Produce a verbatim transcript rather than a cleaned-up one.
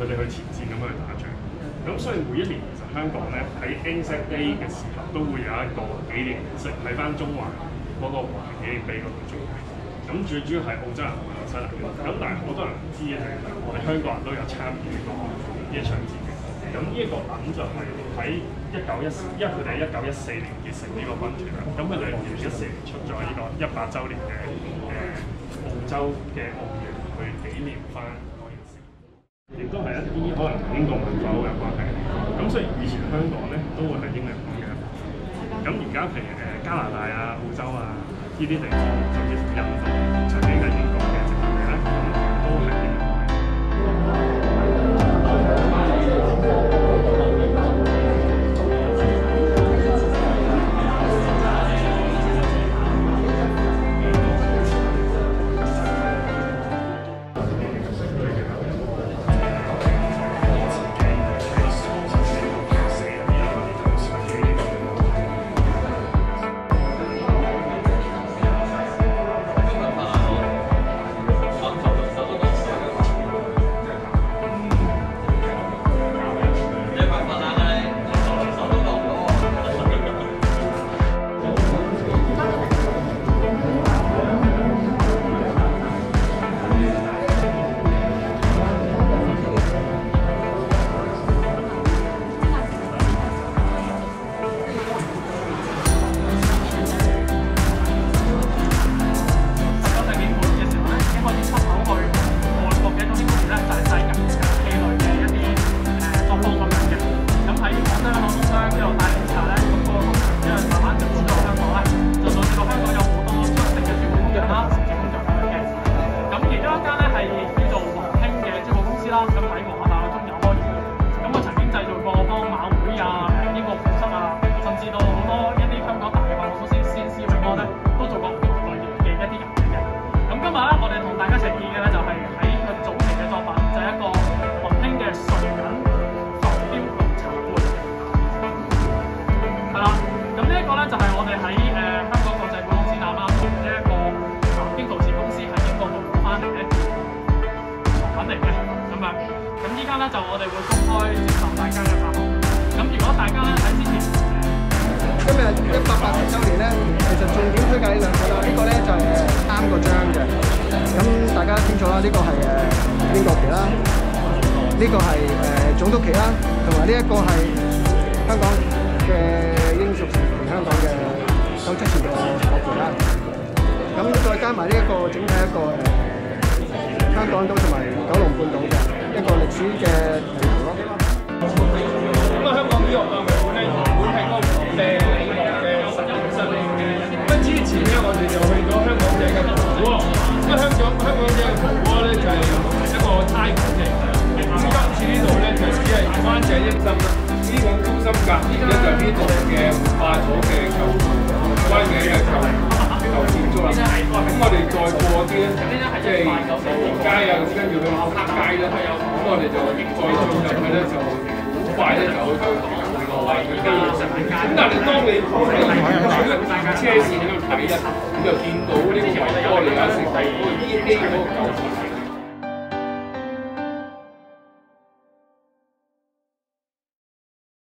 哋去前線咁樣去打仗。咁所以每一年其實香港咧喺 Anzac Day 嘅時候都會有一個紀念儀式喺翻中環嗰個和平紀念碑嗰度做嘅。咁最主要係澳洲人同埋紐西蘭嘅。咁但係好多人唔知嘅係我哋香港人都有參與呢個呢一場戰役。咁呢一個品就係喺一九一四，因為佢哋係一九一四年結成呢個軍團啦。咁佢哋二零一四年出咗呢個一百週年嘅誒澳洲嘅奧運去紀念翻嗰件事，亦都係一啲可能同英國文化好有關係。咁所以以前香港咧都會係英聯邦嘅一部分。咁而家譬如誒加拿大啊、澳洲啊呢啲地方，甚至乎印度曾經係英國嘅殖民地咧，咁都係英聯邦。就我哋會公開接受大家嘅發行。咁如果大家咧喺之前，今日一百八十週年咧，其實重點推介呢兩個啦。呢個咧就係三個章嘅。咁大家清楚啦，呢個係誒邊個旗啦？呢個係誒總督旗啦，同埋呢一個係香港嘅英屬成員香港嘅九七前嘅國旗啦。咁再加埋呢一個整體一個誒香港島同埋九龍半島嘅一個歷史嘅地圖咯。咁啊，香港呢個博物館咧，原本係嗰個鄭理學嘅實驗室嚟嘅。咁之前咧，我哋就去咗香港仔嘅葡窩。咁香港香港仔嘅葡窩咧就係一個差館嚟嘅。咁今次呢度咧就只係灣仔一心啦。呢個中心隔離咧就係呢度嘅活化咗嘅舊灣仔嘅舊舊建築啦。咁我哋再過啲咧，即係黃街啊，咁跟住去黑街咧，咁我哋就再進入去咧，就好快咧就去到回落位嘅機場街。咁但係當你喺車線喺度睇咧，你就見到呢個維多利亞城第二 E A 嗰個舊